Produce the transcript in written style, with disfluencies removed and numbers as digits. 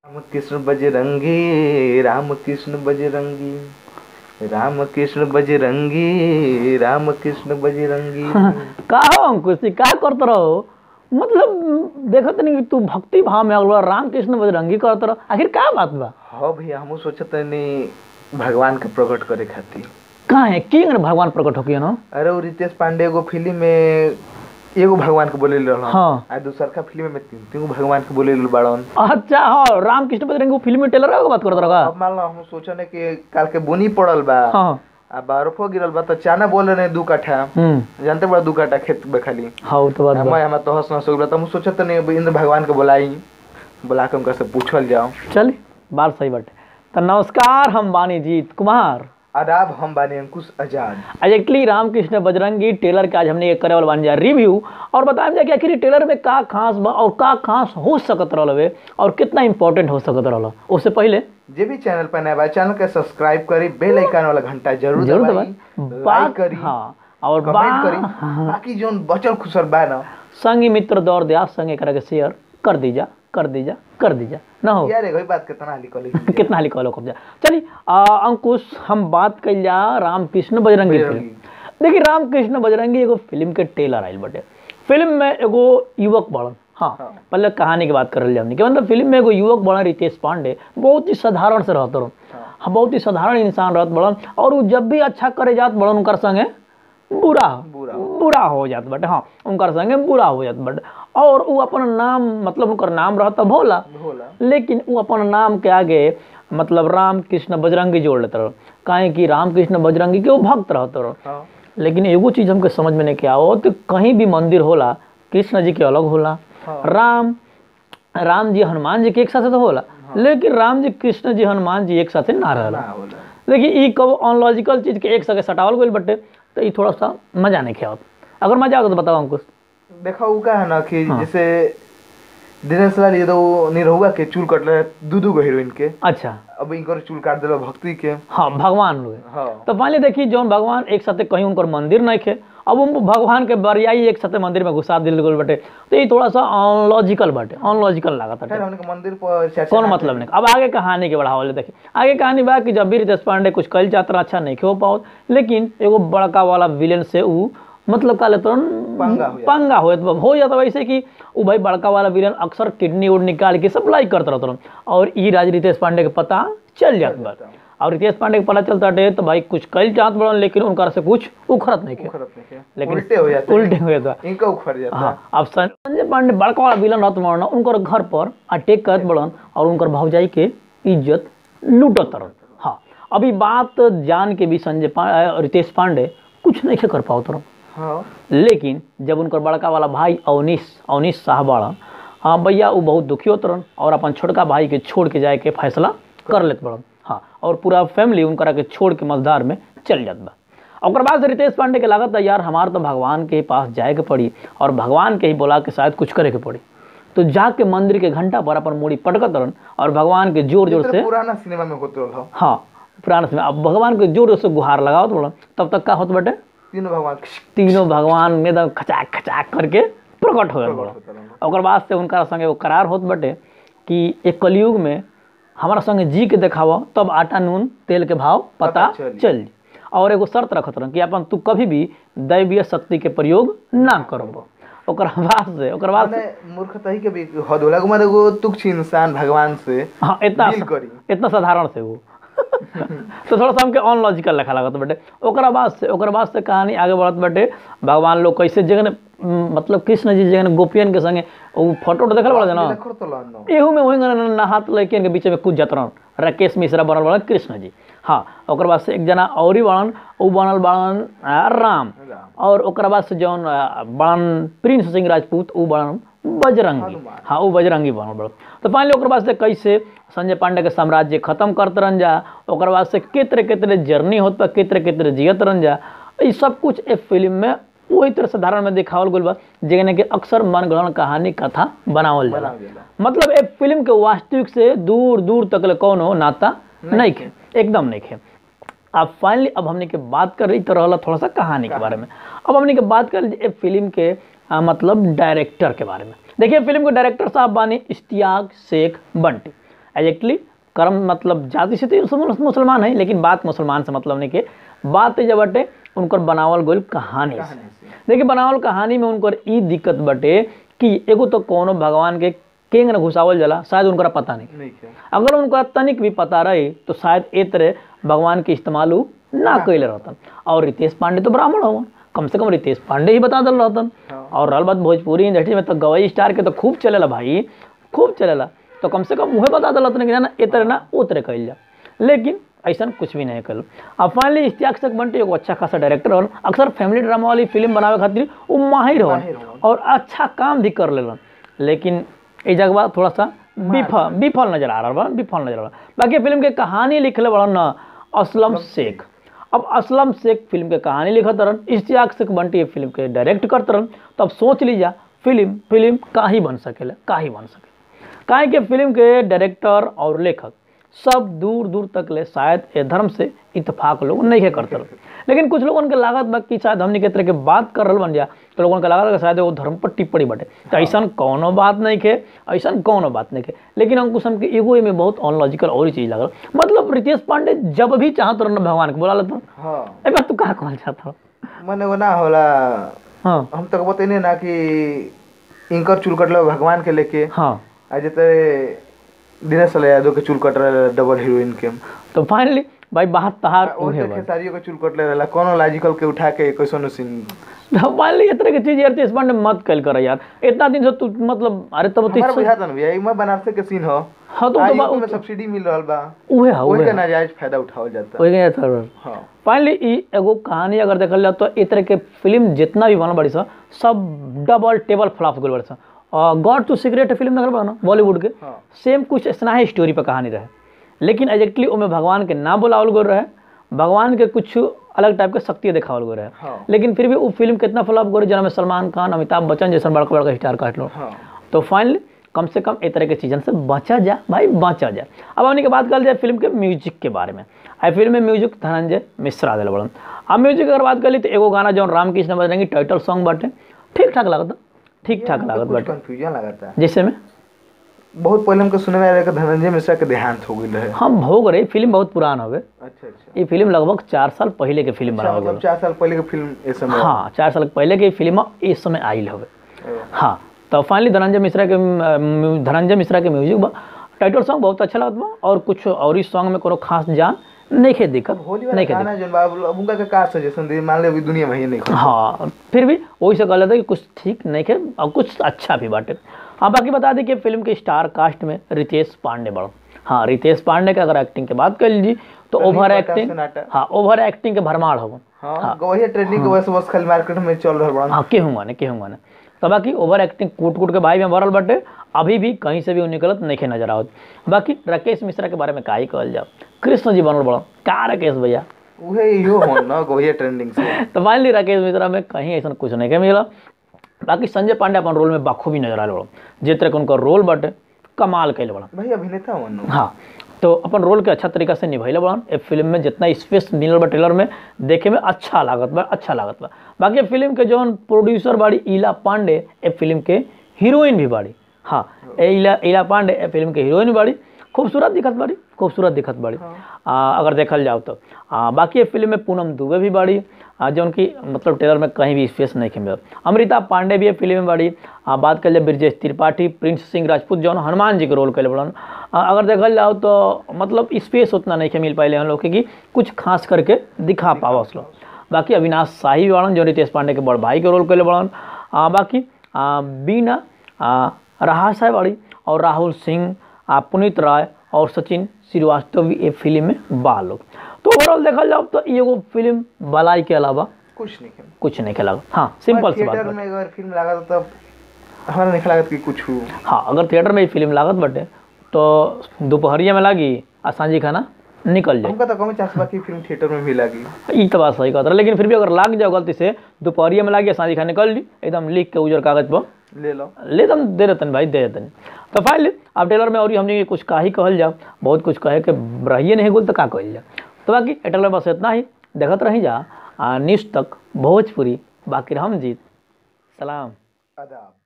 रामकृष्ण बजरंगी, रामकृष्ण बजरंगी, रामकृष्ण बजरंगी, रामकृष्ण बजरंगी। का हो अंकुश जी, का करते रहो? मतलब देखत नहीं कि तू भक्ति भाव में अगला रामकृष्ण बजरंगी करते रहो, आखिर का बात बा? हाँ भैया, हम सोचते नहीं भगवान के प्रकट करे खातिर। कहाँ है कि भगवान प्रकट होके ना? अरे वो रितेश पांडे एगो फिल्म में एगो भगवान के बोले रहल। हाँ। आ दूसर का फिल्म में तीन भगवान के बोले बाड़न। अच्छा हाँ, रामकृष्ण बजरंगी वो फिल्म में टेलर का बात करत रहा। अब मान लो हम सोचने कि काल के बुनी पड़ल बा। हाँ। आ बर्फो गिरल बा तो चाना बोल रहे 2 कट्ठा। जानते बड़ा 2 कट्ठा खेत में खाली। हाँ तो बात मैं हम तो हंस हंस हो गया। तो हम सोचते नहीं इंद्र भगवान के बुलाई, बुला के उनका से पूछल जाओ। चल बात सही बात। तो नमस्कार, हम बानी जीत कुमार। आदाब, हम बानी अंकुश आजाद। एग्जैक्टली रामकृष्ण बजरंगी टेलर के आज हमने एक करे वाला बानी जा रिव्यू और बताएं जा कि आखिर टेलर में का खास बा और का खास हो सकत रहल और कितना इंपॉर्टेंट हो सकत रहल। उससे पहले जे भी चैनल पर नया बा चैनल के सब्सक्राइब करी, बेल आइकन वाला घंटा जरूर दबाई, लाइक करी। हाँ और कमेंट करी। बाकी जोन बचल खुसर बा ना संगी मित्र दौर दे आप संगे करा के शेयर कर दीजा कर दीजा कर दीजा ना हो यार। वही बात कितना लिखल कितना लिखल कब्जा। चलिए अंकुश, हम बात कल जा रामकृष्ण बजरंगी फिल्म। देखिए रामकृष्ण बजरंगी एगो फिल्म के टेलर आयल बटे। फिल्म में एगो युवक बड़न। हाँ, पहले कहानी की बात कर रहे हमने कि मतलब फिल्म में एगो युवक बड़न रितेश पांडे, बहुत ही साधारण से रहते रहो। हाँ, बहुत ही साधारण इंसान रहत बड़न और वो जब भी अच्छा करे जात बड़न उनकर संगे बुरा हो जात बटे। हाँ, उनकर संगे बुरा हो जात बटे और वो अपन नाम मतलब उनकर नाम रहता भोला, लेकिन वो अपन नाम के आगे मतलब रामकृष्ण बजरंगी जोड़ लेते रहो। काहे कि रामकृष्ण बजरंगी के वो भक्त रहते रहो। लेकिन एगो चीज हमके समझ में नहीं आओ तो कहीं भी मंदिर होला कृष्ण जी के अलग होला। राम जी हनुमान जी के एक साथ तो होला, लेकिन राम जी कृष्ण जी हनुमान जी एक साथ ना रहला। देखिए कब अनलॉजिकल चीज के एक संगे सटावल गइल बटे तो ये थोड़ा सा मजा नहीं खेवत। अगर मजा आता तो बताओ अंकुश। देखा वो का है ना कि जैसे दिनेश लाल यादव निरहुआ के चूल कटले 2 गो हीरोइन के। अच्छा, अब इनकर चूल काट दिलो भक्ति के। हाँ, भगवान लोग। हाँ। तो पहले देखिए जौन भगवान एक साथ कहीं उनकर मंदिर नहीं खे, अब वो भगवान के बरियाई एक साथ मंदिर में घुसा दिल गल बटे तो ये थोड़ा सा अनलॉजिकल बटे, अनलॉजिकल लागत है। मंदिर पर कौन मतलब नहीं। अब आगे कहानी के बढ़ावा देखिए। आगे कहानी बा कि जब भी रितेश पांडे कुछ कल चाहता अच्छा नहीं हो पाओ, लेकिन एगो बड़का वाला विलेन से वो मतलब का लेते पंगा हो जाता वैसे कि वो भाई बड़का वाला विलन अक्सर किडनी उड निकाल के सप्लाई करते रहते और ई राज रितेश पांडे के पता चल जाता है। और रितेश पांडे के पता चलता है तो भाई कुछ कल चाहत बड़न, लेकिन उनका से कुछ उखड़त नहीं के, लेकिन उल्टे हो जाता इनका उखड़ जाता। हाँ, अब संजय पांडे बड़का वाला विलन रहत बड़न, उनकर घर पर अटैक करत बड़न और उनकर भौजाई के इज्जत लूटत रहन। हाँ, अभी बात जान के भी रितेश पांडे कुछ नहीं कर पाओ तरह। हाँ। लेकिन जब उनकर बड़का वाला भाई अवनीश शाह बड़ा, हाँ भैया वो बहुत दुखी होत रहन और अपन छोटका भाई के छोड़ के जाए के फैसला कर लेत बड़न। हाँ, और पूरा फैमिली उनकरा के छोड़ के मझधार में चल जात बा। और बाद से रितेश पांडे के लागत यार हमार तो भगवान के पास जाए के पड़ी और भगवान के ही बोला के शायद कुछ करे के पड़ी। तो जाके मंदिर के घंटा पर अपन मूड़ी पटकत रहन और भगवान के जोर जोर से, पुराना सिनेमा में होत रहल। हाँ, पुराना सिनेमा, अब भगवान के जोर जोर से गुहार लगावत बड़न। तब तक का होत बटे तीनों भगवान में एकदम खचाक खचाक करके प्रकट हो गए। और बाद से उनका संगे वो करार होत बटे कि एक कलयुग में हमारा संगे जी के देखावा तब आटा नून तेल के भाव पता चल। और एगो शर्त रखत रह कि अपन तू कभी भी दैवीय शक्ति के प्रयोग ना करब। ओकर बाद से मूर्खता के भी हद होला कि एगो तुच्छ इंसान भगवान से हाँ इतना साधारण से वो तो थोड़ा सा हमके अनलॉजिकल लखा लागत बटे। ओकरा बाद से कहानी आगे बढ़त बटे। भगवान लोग कैसे जगह मतलब कृष्ण जी जगह गोपियन के संगे वो फोटो देखल बड़ा ना, एहू में वही नहात लड़कियन के बीच में कूद जात रहन। राकेश मिश्रा बनल बड़न कृष्ण जी। हाँ, ओकर बाद से एक जना और ही बड़न, वो बनल बड़न राम। और ओकरा बाद से जौन बड़न प्रिंस सिंह राजपूत वो बड़न बजरंगी। हाँ, वो बजरंगी बनल बड़न। तो फाइनली ओकर बाद से कैसे संजय पांडे के साम्राज्य खत्म करते रह जा, ओकर बाद से कितने जर्नी होत बा, कितने जियत रह जा। ये सब कुछ एक फिल्म में वही तरह साधारण में दिखावल गइल बा जेने के अक्सर मनगढ़ंत कहानी कथा बनावल जाला। मतलब एक फिल्म के वास्तविक से दूर दूर तक कोनो नाता नहीं खे, एकदम नहीं खे। अब फाइनली अब हमने के बात कर रही तो रहला थोड़ा सा कहानी के बारे में। अब हमने के बात कर फिल्म के मतलब डायरेक्टर के बारे में। देखिए फिल्म के डायरेक्टर साहब बानी इश्तियाक शेख बंटी। एग्जैक्टली कर्म मतलब जाति से तो मुसलमान है, लेकिन बात मुसलमान से मतलब नहीं के बात जब बटे उनकर बनावल गोल कहानी से। देखिए बनावल कहानी में उनकर ई दिक्कत बटे कि एगो तो कोनो भगवान के केंग न घुसावल जला, शायद उनका पता नहीं। अगर उनका तनिक भी पता रही तो शायद ए तरह भगवान के इस्तेमाल ना कैले रहतन। और रितेश पांडे तो ब्राह्मण होवन, कम से कम रितेश पांडे ही बता दल रहतन। और रहल बात भोजपुरी इंडस्ट्री में तो गवई स्टार के तो खूब चलेला भाई, खूब चलेला, तो कम से कम वह बता दल रहतन कि ना ए तरह ना ओ तरह कैल जा, लेकिन ऐसा कुछ भी नहीं कल। अब फाइनली इश्तियाक शेख बंटी एगो अच्छा खासा डायरेक्टर हो, अक्सर फैमिली ड्रामा वाली फिल्म बनावे खातिर वो माहिर हो और अच्छा काम भी कर लेलन, लेकिन इस जगह थोड़ा सा विफल नजर आ रहा है। बाकी फिल्म के कहानी लिखले बड़ा न असलम शेख। अब असलम शेख फिल्म के कहानी लिखत रहन, इश्तियाक शेख बंटी फिल्म के डायरेक्ट करते रहन, तो अब सोच लीजिए फिल्म का ही बन सके, काहे के फिल्म के डायरेक्टर और लेखक सब दूर दूर तक ले शायद ए धर्म से इत्तेफाक लोग नहीं करते रहे। लेकिन कुछ लोगों के लागत बा कि शायद हमने के तरह के बात कर रहा बन जा तो लोगों के लागत शायद वो धर्म पर टिप्पणी बटे, तो ऐसा कौनो बात नहीं के, ऐसा कौनो बात नहीं के। लेकिन अंकुश हम के एगो में बहुत अनलॉजिकल और ही चीज लगल, मतलब रितेश पांडे जब भी चाहत रह भगवान के बोला लेता। हां एक बार तू कहा कहल चाहत मने वो ना होला। हां हम तक बतेने ना कि इनकर चुलकटला भगवान के लेके। हां आज ते दिनेश यादव के चूल कट रहा डबल हीरोइन के, तो फाइनली भाई बात तहार ओहे बा सारियों के चूल कट ले रहला कोनो लॉजिकल के उठा के कैसनो सीन। फाइनली इस तरह के चीज यार रितेश पांडे मत कल कर यार, इतना दिन से तू मतलब अरे तब तो बुझाता नहीं भैया मैं बनारस के सीन हो। हां तो में सब्सिडी मिल रहल बा ओहे के नाजायज फायदा उठावल जाता ओहे के था। हां फाइनली ई एगो कहानी अगर देखल जाए तो इस तरह के फिल्म जितना भी बनल बड़ी सब डबल टेबल फ्लॉप गल बड़ी। गॉड टू सीक्रेट फिल्म नगर बना बॉलीवुड के, सेम कुछ ऐसा ही स्टोरी पर कहानी रहे, लेकिन एग्जैक्टली उसमें भगवान के ना बोलावल गो रहे, भगवान के कुछ अलग टाइप के शक्ति दिखावल गो रहे। लेकिन फिर भी वो फिल्म कितना फ्लॉप गो रही जिसमें सलमान खान अमिताभ बच्चन जैसा बड़का बड़का स्टार काट लो। तो फाइनली कम से कम इस तरह के चीज़न से बचा जा भाई, बचा जाए। अब हमने की बात कर जाए फिल्म के म्यूजिक के बारे में। आई फिल्म में म्यूजिक धनंजय मिश्रा दिल बड़न। अब म्यूजिक अगर बात कर ली तो एगो गाना जो रामकृष्ण बजरंगी टाइटल सॉन्ग बाटे ठीक ठाक लगता, कंफ्यूजन लगता है जैसे में बहुत पहले हमको सुने में आ रहा है धनंजय मिश्रा के देहांत हो गई है। हम हो गए फिल्म बहुत पुरान हो गए। अच्छा ये फिल्म लगभग 4 साल पहले के फिल्म बना मतलब 4 साल पहले की फिल्म इस समय। हाँ 4 साल पहले की फिल्म इस समय आई हो। हाँ तो फाइनली धनंजय मिश्रा के म्यूजिक टाइटल सॉन्ग बहुत अच्छा लगता और कुछ और इस सॉन्ग में कोनो खास जान नहीं खे दिक्कत नहीं गाना जो उनका के का सजेशन दे मान ले अभी दुनिया में ही नहीं। हाँ फिर भी वही से गलत है कि कुछ ठीक नहीं खे और कुछ अच्छा भी बाटे। हाँ बाकी बता दें कि फिल्म के स्टार कास्ट में रितेश पांडे बड़ा। हाँ रितेश पांडे का अगर एक्टिंग की बात कर लीजिए तो ओवर एक्टिंग, हाँ ओवर एक्टिंग के भरमार हो। हाँ वही ट्रेंडिंग के वजह से खाली मार्केट में चल रहा बड़ा। हाँ केहूँगा ना तो बाकी ओवर एक्टिंग कूट के भाई में भरल बटे, अभी भी कहीं से भी वो निकलत नहीं नजर आवत। बाकी राकेश मिश्रा के बारे में का ही कहल जाओ, कृष्ण जी बनल बड़ा का राकेश भैया उहे यो हो ना गोहिया ट्रेंडिंग से। तो फाइनली राकेश मिश्रा में कहीं ऐसा कुछ नहीं के मिला। बाकी संजय पांडे अपन रोल में बखूबी नजर आल बड़ा, जिस तरह के उनका रोल बटे कमाल कैल बड़ा भाई अभिनेता हो। हाँ तो अपन रोल के अच्छा तरीका से निभाइले बड़ा। ए फिल्म में जितना स्पेस मिलल बा ट्रेलर में देखे में अच्छा लागत बा। बाकी फिल्म के जौन प्रोड्यूसर बाड़ी इला पांडे ए फिल्म के हीरोइन भी बाड़ी। हाँ इला पांडे ए फिल्म के हीरोइन बाड़ी, खूबसूरत दिखत बाड़ी। अगर देखल जाओ तो बाकी फिल्म में पूनम दुबे भी बाड़ी जो उनकी मतलब ट्रेलर में कहीं भी स्पेस नहीं मिला। अमृता पांडे भी फिल्म में बाड़ी। बात कर ले ब्रजेश त्रिपाठी, प्रिंस सिंह राजपूत जो हनुमान जी के रोल कैले बड़न। अगर देखल जाओ तो मतलब स्पेस उतना नहीं मिल पाए हम लोग कि कुछ खास करके दिखा पावा उस लोग। बाकी अविनाश शाही बड़न जो रितेश पांडे के बड़ भाई के रोल कैले बड़न। बाकी बीना रहासा बाड़ी और राहुल सिंह, पुनीत राय और सचिन श्रीवास्तव भी ये फिल्म में बा लोग। तो ओवरऑल देखल जाओ तो ये फिल्म बलाई के अलावा कुछ नहीं लगा। हाँ सिंपल सी बात। थिएटर में अगर फिल्म लागत तब हमारा नहीं लागत कि कुछ हो। हाँ अगर थिएटर में फिल्म लागत बटे तो दोपहरिया में लागी आ सांझी खाना निकल जाए। हमका तो कम चांस बाकी फिल्म थिएटर में भी लागी ई तो बात सही कहत रहा, लेकिन फिर भी अगर लाग जाओ गलती से दोपहरिया में लागी सांझी खाना निकल ली एकदम लिख के उजर कागज पर ले तुम दे देतन भाई दे देतन। तो फाइनली अब ट्रेलर में और हमने कुछ का ही कहल जाओ, बहुत कुछ कहे के रहिए नहीं बोल तो का कहल जाओ। तो बाकी ट्रेलर बस इतना ही, देखत रही जा न्यूज़ तक भोजपुरी। बाकी हम जीत सलाम आदाब।